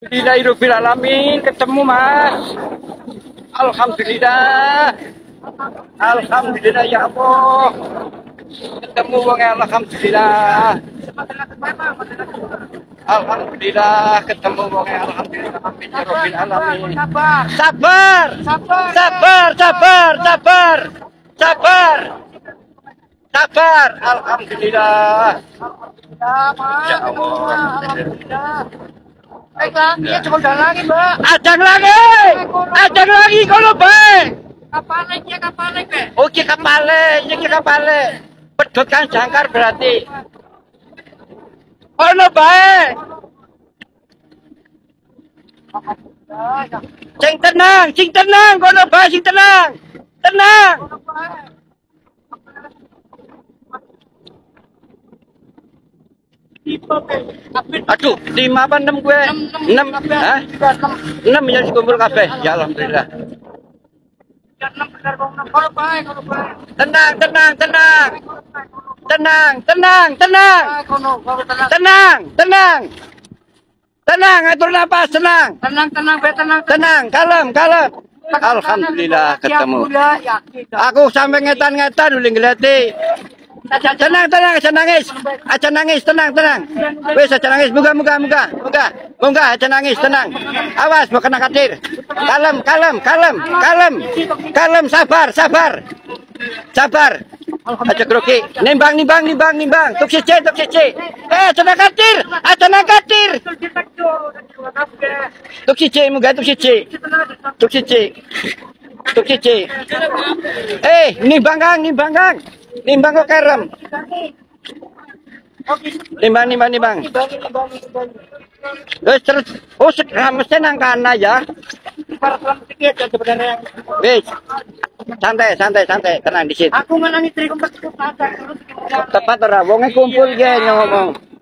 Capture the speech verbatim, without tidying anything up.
Alhamdulillahirabbil alamin, ketemu Mas. Alhamdulillah. Alhamdulillah ya Allah. Ketemu wong alhamdulillah. Alhamdulillah ketemu wong alhamdulillah amin ya rabbil alamin. Sabar. Sabar. Sabar, sabar, sabar. Sabar. Sabar. Alhamdulillah. Ya Allah. Baiklah, ya cuma ada lagi, Mbak. Adang lagi. Adang lagi kalau baik. Kapalnya, ya kapalnya, Mbak. Oke kapale, iki kapale. Pedhot kan jangkar berarti. Ono bae. Sing tenang, sing tenang, kono bae sing tenang. Tenang. Aduh, lima apa enam gue? Enam, hah? Enam ya dikumpul kabeh. Ya alhamdulillah. Tenang, tenang, tenang. Tenang, tenang, tenang. Tenang, tenang. Tenang, atur napas, tenang. Tenang, tenang, Mbak, tenang. Tenang, kalem, kalem. Alhamdulillah ketemu. Aku sampai ngetan-ngetan uling ngelati. Tenang, tenang, aja nangis. Aja nangis, tenang, tenang. Wes aja nangis, muga, muga, muga. Muga, muga, aja nangis, tenang. Awas, mau kena kadir. Kalem, kalem, kalem, kalem. Kalem, sabar, sabar. Sabar. Aja grogi. Nimbang, nimbang, nimbang, nimbang. Tuk siji, tuk siji. Eh, aja nang kadir. Aja nang kadir. Tuk siji, muga tuk siji. Tuk siji. Tuk siji. Eh, nimbang Kang, nimbang Kang. Nimbang kok kerem. Nimbang, nimbang, nimbang. Terus terus, oh mesti nang kana ya. Wis. Santai, santai, santai, tenang di situ. Aku menangi trikum terus Tepat ora, wonge kumpul ge ngomong.